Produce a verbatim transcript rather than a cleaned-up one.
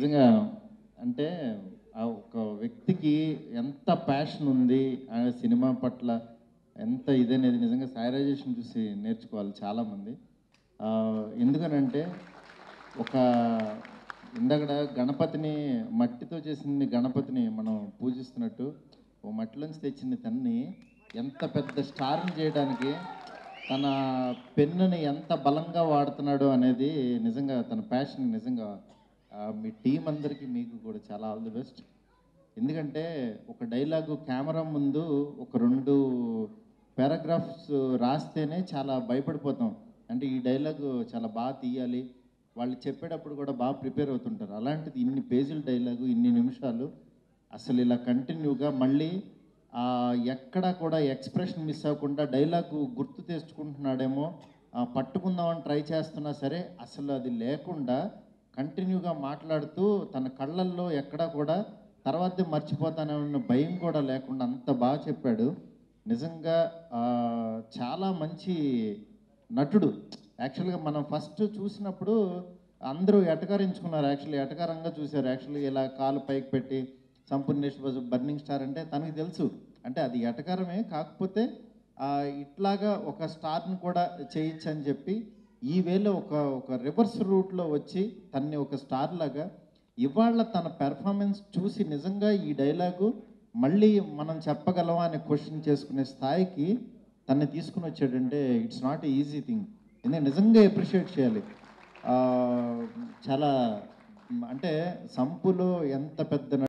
నిజంగా అంటే ఆ ఒక వ్యక్తికి ఎంత ప్యాషన్ ఉంది ఆ సినిమా పట్ల ఎంత ఇదనేది నిజంగా సాయి రాజేష్ని చూసి నేర్చుకోవాలి చాలామంది. ఎందుకనంటే ఒక ఇందాకడ గణపతిని మట్టితో చేసిన గణపతిని మనం పూజిస్తున్నట్టు ఓ మట్టిలోంచి తెచ్చిన తన్ని ఎంత పెద్ద స్టార్ని చేయడానికి తన పెన్నుని ఎంత బలంగా వాడుతున్నాడు అనేది నిజంగా తన ప్యాషన్ నిజంగా మీ టీం అందరికీ మీకు కూడా చాలా ఆల్ ది బెస్ట్. ఎందుకంటే ఒక డైలాగు కెమెరా ముందు ఒక రెండు పారాగ్రాఫ్స్ రాస్తేనే చాలా భయపడిపోతాం. అంటే ఈ డైలాగు చాలా బాగా తీయాలి, వాళ్ళు చెప్పేటప్పుడు కూడా బాగా ప్రిపేర్ అవుతుంటారు. అలాంటిది ఇన్ని పేజీల డైలాగు ఇన్ని నిమిషాలు అసలు ఇలా కంటిన్యూగా మళ్ళీ ఎక్కడా కూడా ఎక్స్ప్రెషన్ మిస్ అవ్వకుండా డైలాగు గుర్తు తెచ్చుకుంటున్నాడేమో, పట్టుకుందామని ట్రై చేస్తున్నా సరే అసలు అది లేకుండా కంటిన్యూగా మాట్లాడుతూ తన కళ్ళల్లో ఎక్కడా కూడా తర్వాత మర్చిపోతానన్న భయం కూడా లేకుండా అంత బాగా చెప్పాడు. నిజంగా చాలా మంచి నటుడు. యాక్చువల్గా మనం ఫస్ట్ చూసినప్పుడు అందరూ ఎటకారించుకున్నారు, యాక్చువల్లీ ఎటకారంగా చూశారు. యాక్చువల్లీ ఇలా కాలు పైకి పెట్టి సంపూర్ణేష్ బాజు బర్నింగ్ స్టార్ అంటే తనకి తెలుసు, అంటే అది ఎటకారమే, కాకపోతే ఇట్లాగా ఒక స్టార్ని కూడా చేయొచ్చు అని చెప్పి ఈ వేలో ఒక ఒక రివర్స్ రూట్లో వచ్చి తన్ని ఒక స్టార్ లాగా ఇవాళ తన పెర్ఫార్మెన్స్ చూసి నిజంగా ఈ డైలాగు మళ్ళీ మనం చెప్పగలమా అనే క్వశ్చన్ చేసుకునే స్థాయికి తన్ని తీసుకుని వచ్చాడంటే it's not a easy thing. ఎందుకంటే నిజంగా అప్రిషియేట్ చేయాలి. చాలా అంటే సంపులో ఎంత పెద్ద